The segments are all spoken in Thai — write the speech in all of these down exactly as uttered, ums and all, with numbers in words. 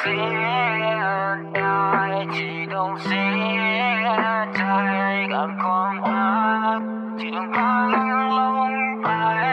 สียดายที่ต้องเสียใจกับความรักที่ต้องพังลงไป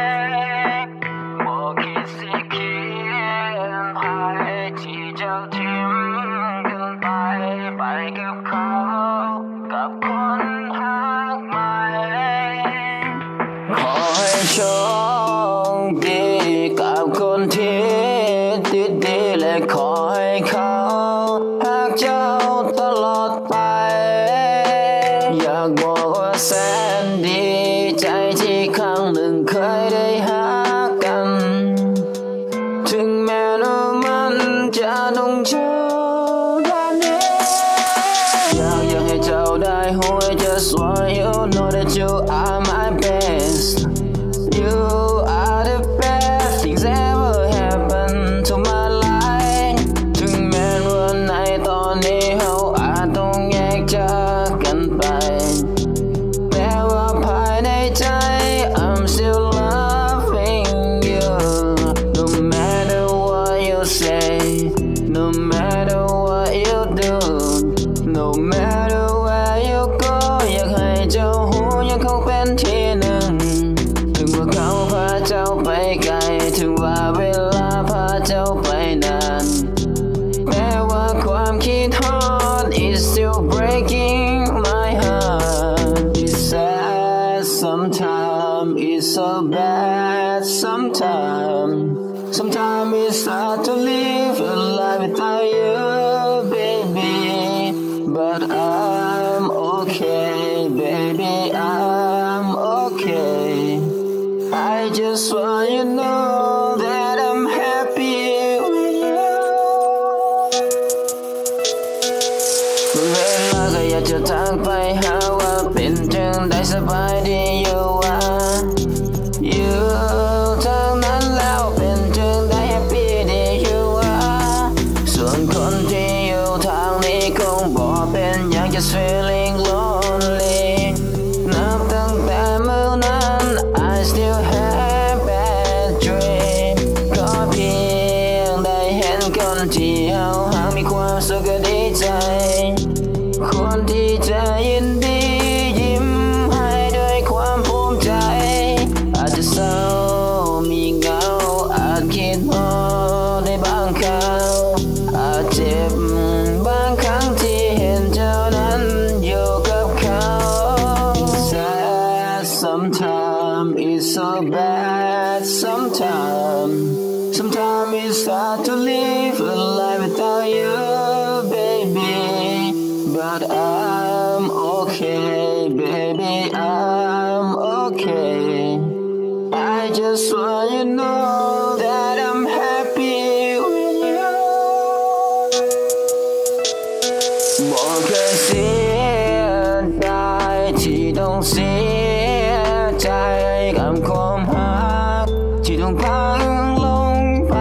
บอกคิดสิเขียนไปที่เจ้าทิ้งกันไปไปกับเขากับคนหักใหม่ขอให้โชคดีกับคนที่ติดดีและขอให้เขาหักเจ้าตลอดไปอยากบอกว่าแสนดีใจที่ครั้งหนึ่งเคยได้หักกันถึงแม้ว่ามันจะต้องเจอแบบนี้อยากอยากให้เจ้าได้หัว just want you know that you are my best you are the best things ever happen to my life ถึงแม้ว่าในตอนนี้เราอาจต้องแยกจากกันไปแต่ว่าภายในใจ I'm still loving you no matter what you say no matter what you do no matter where you go อยากให้เจ้าหูยังคงเป็นที่หนึ่งถึงว่าเขาพาเจ้าไปไกลถึงว่าเวลาพาเจ้าไปนานแม้ว่าความคิดฮอด is still breaking my heart it's sad sometimes it's so bad sometimes sometimes it's hard to live a life without you baby but I'm okay baby I'm okay I just want you to know that I'm happy with you บางเวลาก็อยากจะทักไปหาว่าเป็นจังได้สบายดีอยู่วะอยู่ทางนั้นแล้วเป็นจังได้แฮปปี้ดีอยู่วะส่วนคนที่อยู่ทางนี้คงบอกเป็นอยากจะ feeling lonely นับตั้งแต่เมื่อนั้น I still have bad dream ก็เพียงได้เห็นคนที่เอาหางมีความสุขก็ดีใจคนที่จะยินดียิ้มให้ด้วยความภูมิใจอาจจะเศร้ามีเหงาอาจคิดฮอดในบางคราวอาจเจ็บบางครั้งที่เห็นเจ้านั้นอยู่กับเขา Sad sometimes it's so bad sometimes sometimes it's hard to live a life without you baby but I'm okay baby I'm okay I just want you to know that I'm happy with you บอกเคยเสียดายที่ต้องเสียใจกับความรักที่ต้องพังลงไป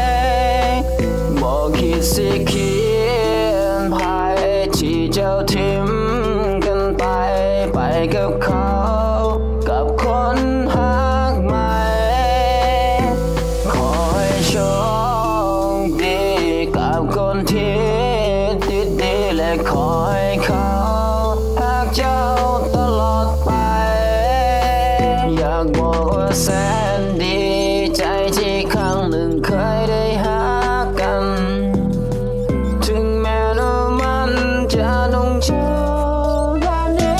บอกคิดสิเขียนไปที่เจ้าทิ้งกันไปไปกับเขากับคนหักใหม่ขอให้โชคดีกับคนที่ติดดีและขอให้เขาหักเจ้าตลอดไปอยากบอกว่าแสนดีใจที่ครั้งหนึ่งเคยได้หักกันถึงแม้ว่ามันจะต้องเจอแบบนี้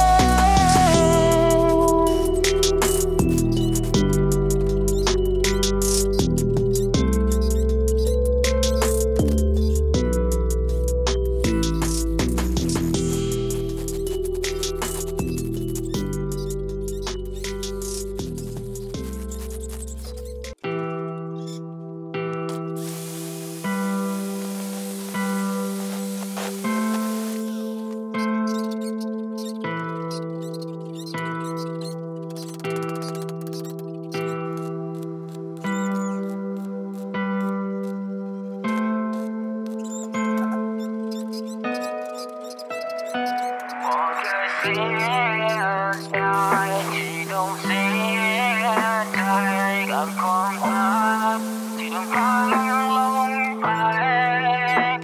เสียดายที่ต้องเสียใจกับความรักที่ต้องพังลงไป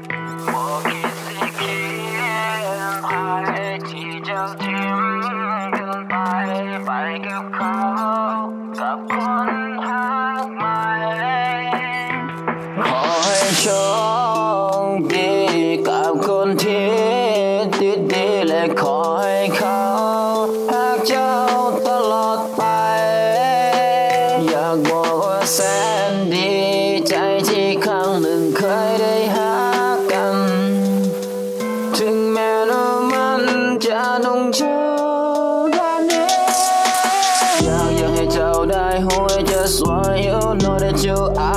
กับเขากับคนหักใหม่ขอให้โชคดีกับคนที่ติดดีและขอให้เขาหักเจ้าตลอดไปอยากบอกว่าแสนดีใจที่ครั้งหนึ่งเคยได้หักกันถึงแม้ว่ามันจะต้องเจอแบบนี้อยากอยากให้เจ้าได้ who just want you know that you are